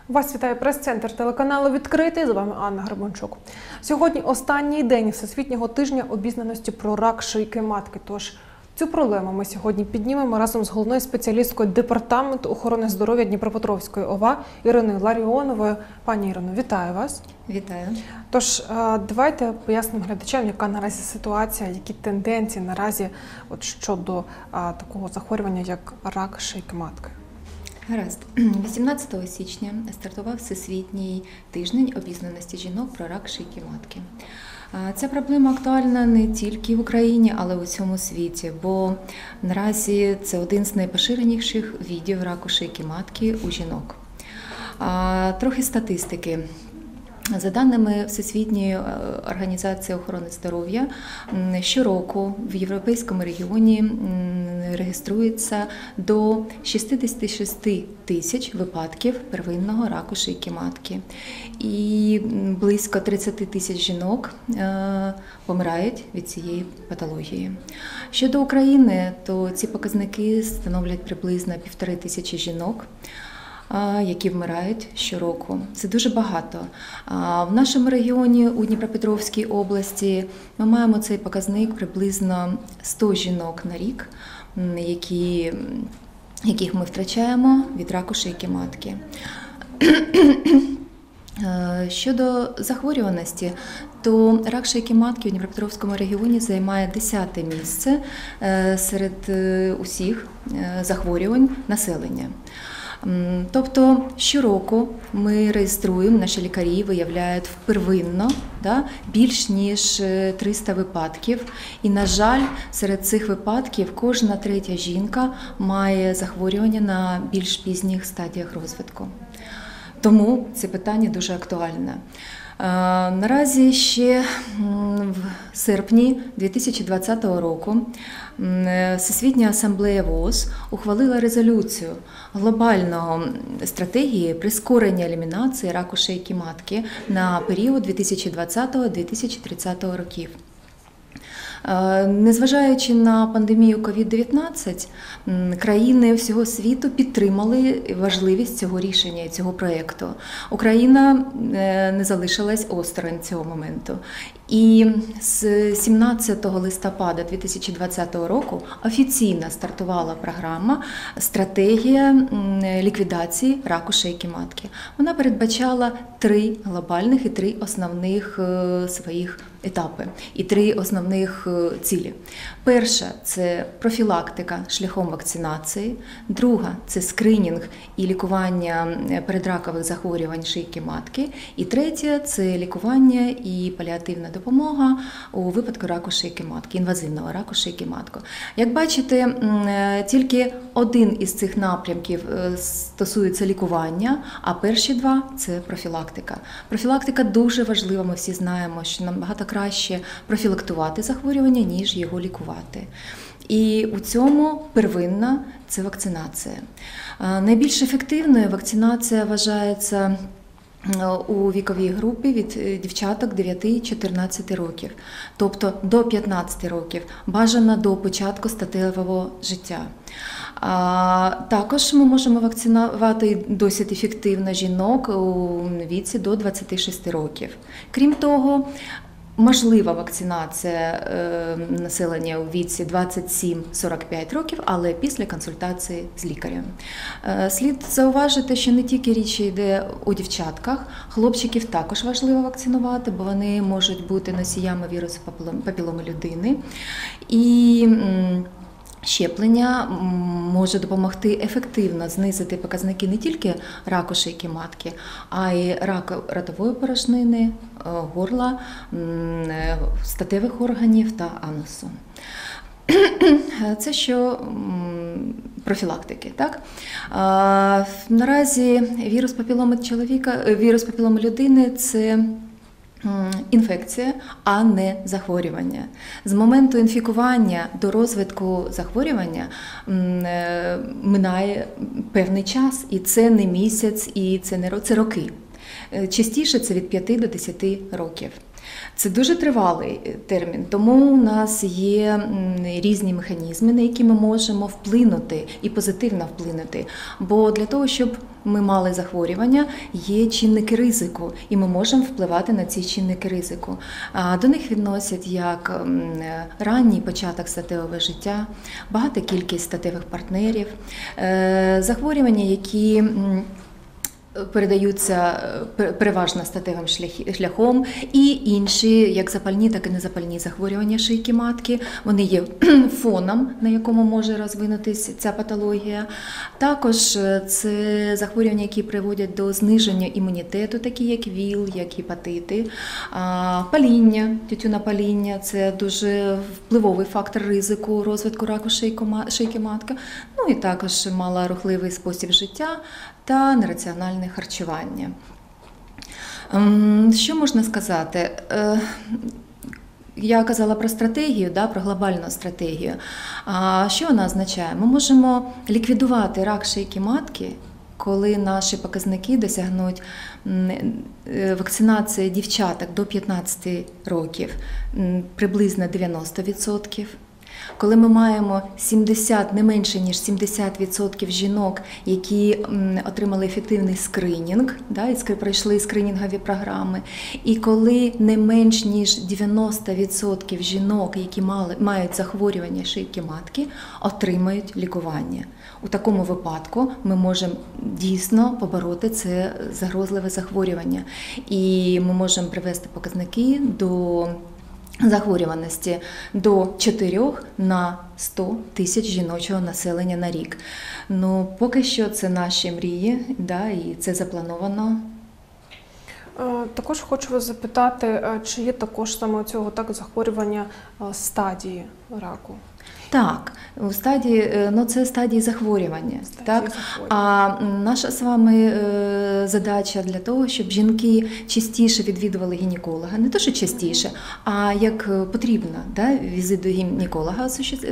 Вас вітає прес-центр телеканалу «Відкритий». З вами Анна Гребенчук. Сьогодні останній день Всесвітнього тижня обізнаності про рак шийки матки. Тож цю проблему ми сьогодні піднімемо разом з головною спеціалісткою Департаменту охорони здоров'я Дніпропетровської ОВА Іриною Ларіоновою. Пані Ірино, вітаю вас. Вітаю. Тож, давайте пояснимо глядачам, яка наразі ситуація, які тенденції наразі щодо такого захворювання, як рак шийки матки. Гаразд. 18 січня стартував Всесвітній тиждень обізнаності жінок про рак шийки матки. Ця проблема актуальна не тільки в Україні, але й у всьому світі, бо наразі це один з найпоширеніших видів раку шийки матки у жінок. Трохи статистики. За даними Всесвітньої організації охорони здоров'я, щороку в європейському регіоні реєструється до 66 тисяч випадків первинного раку шийки матки. І близько 30 тисяч жінок помирають від цієї патології. Щодо України, то ці показники становлять приблизно 1500 жінок, які вмирають щороку. Це дуже багато. В нашому регіоні, у Дніпропетровській області, ми маємо цей показник приблизно 100 жінок на рік, яких ми втрачаємо від раку шийки матки. Щодо захворюваності, то рак шийки матки у Дніпропетровському регіоні займає 10-те місце серед усіх захворювань населення. Тобто щороку ми реєструємо, наші лікарі виявляють первинно більш ніж 300 випадків. І, на жаль, серед цих випадків кожна третя жінка має захворювання на більш пізніх стадіях розвитку. Тому це питання дуже актуальне. Наразі ще в серпні 2020 року Всесвітня асамблея ВООЗ ухвалила резолюцію глобальної стратегії прискорення елімінації раку шийки матки на період 2020-2030 років. Незважаючи на пандемію COVID-19, країни всього світу підтримали важливість цього рішення і цього проєкту. Україна не залишилась осторонь цього моменту. І з 17 листопада 2020 року офіційно стартувала програма «Стратегія ліквідації раку шийки матки». Вона передбачала 3 глобальних і 3 основних своїх етапи і 3 основних цілі. Перша – це профілактика шляхом вакцинації. Друга – це скринінг і лікування передракових захворювань шийки матки. І третя – це лікування і паліативна допомога у випадку раку шийки матки, інвазивного раку шийки матки. Як бачите, тільки один із цих напрямків стосується лікування, а перші 2 – це профілактика. Профілактика дуже важлива, ми всі знаємо, що набагато краще профілактувати захворювання, ніж його лікувати. І у цьому первинна – це вакцинація. Найбільш ефективною вакцинація вважається у віковій групі від дівчаток 9-14 років, тобто до 15 років, бажано до початку статевого життя. Також ми можемо вакцинувати досить ефективно жінок у віці до 26 років. Крім того, можлива вакцинація населення у віці 27-45 років, але після консультації з лікарем. Слід зауважити, що не тільки річ йде у дівчатках, хлопчиків також важливо вакцинувати, бо вони можуть бути носіями вірусу папіломи людини. І щеплення може допомогти ефективно знизити показники не тільки раку шийки матки, а й раку ротової порожнини, горла, статевих органів та анусу. Це що профілактики. Так? Наразі вірус папіломи людини – це інфекція, а не захворювання. З моменту інфікування до розвитку захворювання минає певний час, і це не місяць, і це роки. Частіше це від 5 до 10 років. Це дуже тривалий термін, тому у нас є різні механізми, на які ми можемо вплинути і позитивно вплинути. Бо для того, щоб ми мали захворювання, є чинники ризику, і ми можемо впливати на ці чинники ризику. До них відносять як ранній початок статевого життя, багата кількість статевих партнерів, захворювання, які передаються переважно статевим шляхом, і інші, як запальні, так і незапальні захворювання шийки матки. Вони є фоном, на якому може розвинутися ця патологія. Також це захворювання, які приводять до зниження імунітету, такі як ВІЛ, як гепатити. Паління, тютюнопаління – це дуже впливовий фактор ризику розвитку раку шийки матки. Ну і також малорухливий спосіб життя та нераціональне харчування. Що можна сказати? Я казала про стратегію, про глобальну стратегію. Що вона означає? Ми можемо ліквідувати рак шийки матки, коли наші показники досягнуть вакцинації дівчаток до 15 років приблизно 90%. Коли ми маємо не менше, ніж 70% жінок, які отримали ефективний скринінг, і пройшли скринінгові програми, і коли не менш ніж 90% жінок, які мають захворювання шийки матки, отримають лікування. У такому випадку ми можемо дійсно побороти це загрозливе захворювання. І ми можемо привести показники до захворюваності до 4 на 100 тисяч жіночого населення на рік. Ну, поки що це наші мрії, і це заплановано. Також хочу вас запитати, чи є також саме цього захворювання стадії раку? Так, у стадії, це стадії захворювання. А наша з вами задача для того, щоб жінки частіше відвідували гінеколога, не то, що частіше, а як потрібно, візит до гінеколога,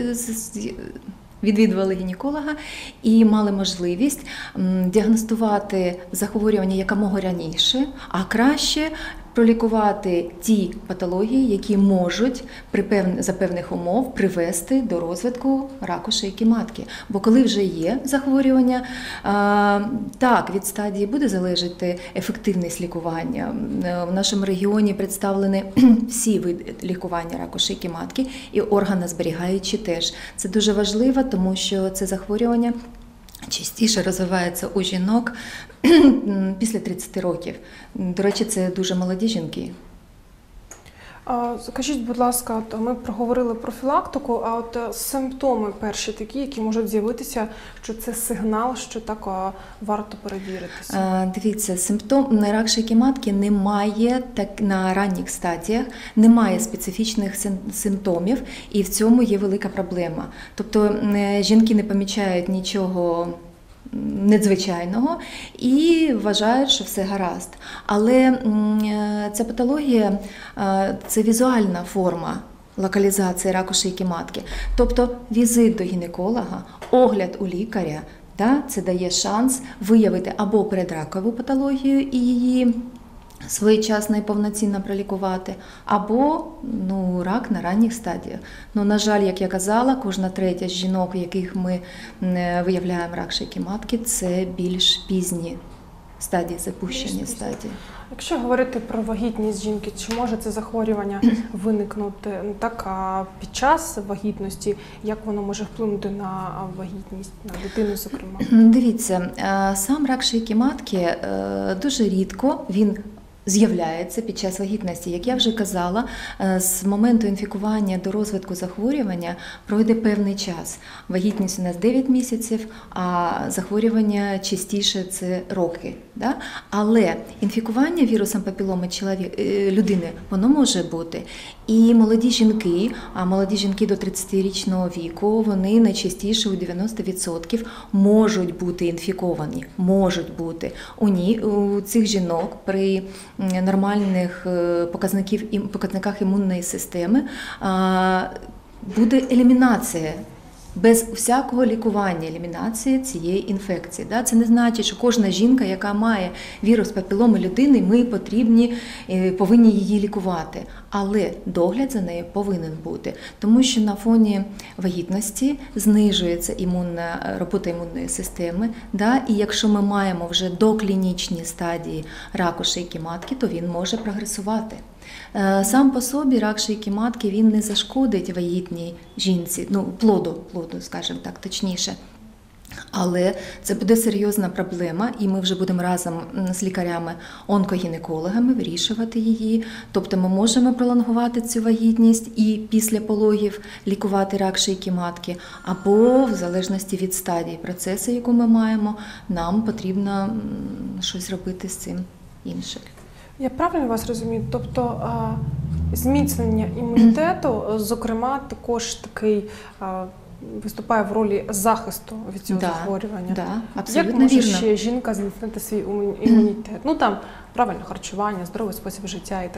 відвідували гінеколога і мали можливість діагностувати захворювання якомога раніше, а краще пролікувати ті патології, які можуть за певних умов привести до розвитку раку шийки матки. Бо коли вже є захворювання, так, від стадії буде залежати ефективність лікування. В нашому регіоні представлені всі види лікування раку шийки матки і органозберігаючі теж. Це дуже важливо, тому що це захворювання частіше розвивається у жінок після 30 років. До речі, це дуже молоді жінки. Скажіть, будь ласка, ми проговорили профілактику, а симптоми перші такі, які можуть з'явитися, що це сигнал, що так варто перевіритися? Дивіться, симптом рак шийки матки немає на ранніх стадіях, немає специфічних симптомів, і в цьому є велика проблема. Тобто жінки не помічають нічого надзвичайного і вважають, що все гаразд. Але ця патологія – це візуальна форма локалізації раку шийки матки. Тобто візит до гінеколога, огляд у лікаря, це дає шанс виявити або передракову патологію і її своєчасно і повноцінно пролікувати, або рак на ранніх стадіях. На жаль, як я казала, кожна третя з жінок, у яких ми виявляємо рак шийки матки, це більш пізні стадії, запущені стадії. Якщо говорити про вагітність жінки, чи може це захворювання виникнути під час вагітності? Як воно може вплинути на вагітність, на дитину, зокрема? Дивіться, сам рак шийки матки дуже рідко він з'являється під час вагітності. Як я вже казала, з моменту інфікування до розвитку захворювання пройде певний час. Вагітність у нас 9 місяців, а захворювання частіше – це роки. Але інфікування вірусом папіломи людини, воно може бути. І молоді жінки, а молоді жінки до 30-річного віку, вони найчастіше у 90% можуть бути інфіковані. Можуть бути. У цих жінок при нормальних показниках імунної системи буде елімінація без всякого лікування, елімінації цієї інфекції. Це не значить, що кожна жінка, яка має вірус папіломи людини, ми повинні її лікувати. Але догляд за нею повинен бути, тому що на фоні вагітності знижується робота імунної системи. І якщо ми маємо вже доклінічні стадії раку шийки матки, то він може прогресувати. Сам по собі рак шийки матки він не зашкодить вагітній жінці, плоду, скажімо так, точніше. Але це буде серйозна проблема, і ми вже будемо разом з лікарями-онкогінекологами вирішувати її. Тобто ми можемо пролонгувати цю вагітність і після пологів лікувати рак шийки матки, або в залежності від стадії процесу, яку ми маємо, нам потрібно щось робити з цим інше. Я правильно вас розумію? Тобто зміцнення імунітету, зокрема, також такий виступає в ролі захисту від цього захворювання. Абсолютно як може вірно. ще жінка зміцнити свій імунітет? Правильне харчування, здоровий спосіб життя і так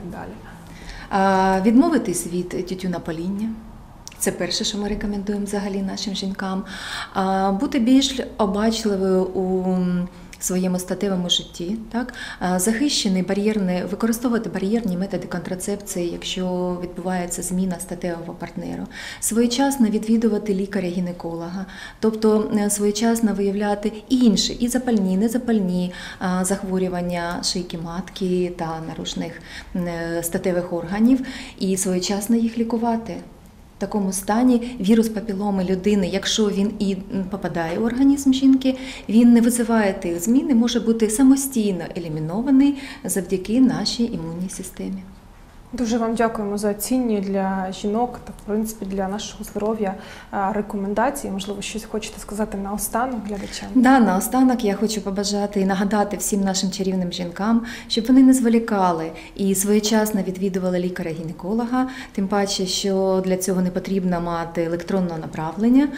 далі. Відмовитись від тютюнопаління. Це перше, що ми рекомендуємо взагалі нашим жінкам. Бути більш обачливою у своєму статевому житті, захищений використовувати бар'єрні методи контрацепції, якщо відбувається зміна статевого партнеру, своєчасно відвідувати лікаря-гінеколога, тобто своєчасно виявляти інші, і запальні, і незапальні захворювання шийки матки та наружних статевих органів, і своєчасно їх лікувати. В такому стані вірус папіломи людини, якщо він і попадає в організм жінки, він не визиває тих змін і може бути самостійно елімінований завдяки нашій імунній системі. Дуже вам дякуємо за цінні для жінок та, в принципі, для нашого здоров'я рекомендації. Можливо, щось хочете сказати наостанок глядачам? Наостанок я хочу побажати і нагадати всім нашим чарівним жінкам, щоб вони не зволікали і своєчасно відвідували лікаря-гінеколога, тим паче, що для цього не потрібно мати електронне направлення,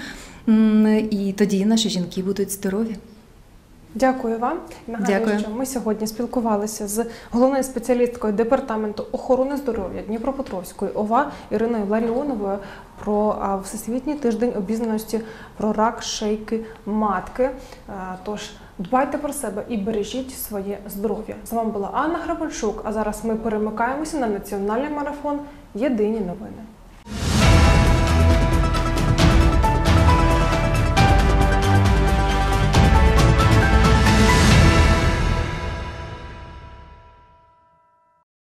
і тоді наші жінки будуть здорові. Дякую вам. Нагадую, що ми сьогодні спілкувалися з головною спеціалісткою Департаменту охорони здоров'я Дніпропетровської ОВА Іриною Ларіоновою про Всесвітній тиждень обізнаності про рак шийки матки. Тож дбайте про себе і бережіть своє здоров'я. З вами була Анна Гребенчук, а зараз ми перемикаємося на національний марафон «Єдині новини».